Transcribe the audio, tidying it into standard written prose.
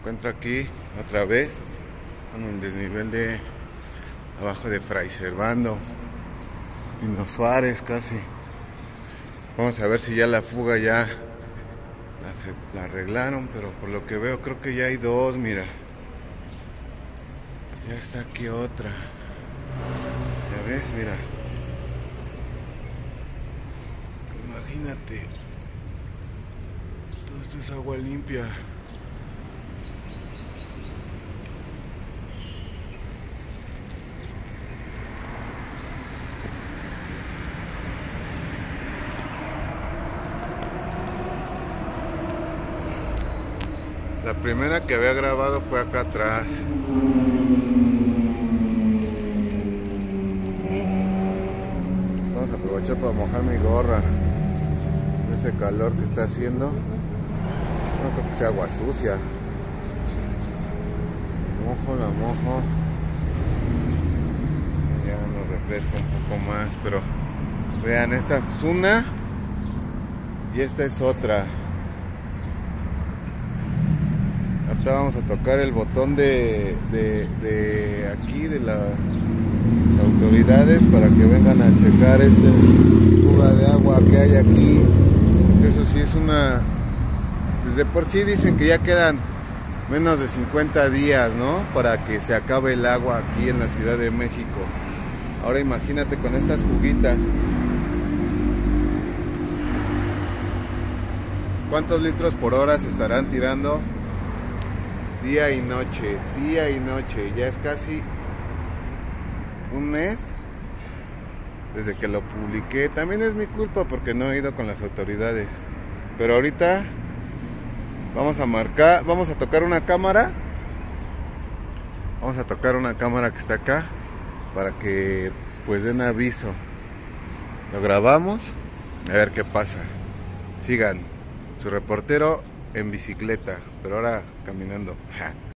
encuentro aquí otra vez en el desnivel de abajo de Fray Servando, Pino Suárez casi. Vamos a ver si ya la fuga ya la arreglaron, pero por lo que veo creo que ya hay dos, mira. Ya está aquí otra. Ya ves, mira. Imagínate. Todo esto es agua limpia. La primera que había grabado fue acá atrás. Vamos a aprovechar para mojar mi gorra. Ese calor que está haciendo. No creo que sea agua sucia. La mojo. Ya nos refresca un poco más, pero vean, esta es una y esta es otra. Ahorita vamos a tocar el botón de aquí de las autoridades para que vengan a checar esa fuga de agua que hay aquí. Eso sí es una, pues de por sí dicen que ya quedan menos de 50 días, ¿no? Para que se acabe el agua aquí en la Ciudad de México. Ahora imagínate con estas fuguitas. ¿Cuántos litros por hora se estarán tirando? Día y noche, día y noche. Ya es casi un mes desde que lo publiqué. También es mi culpa porque no he ido con las autoridades. Pero ahorita vamos a marcar, vamos a tocar una cámara. Vamos a tocar una cámara que está acá para que pues den aviso. Lo grabamos, a ver qué pasa. Sigan, su reportero en bicicleta, pero ahora caminando.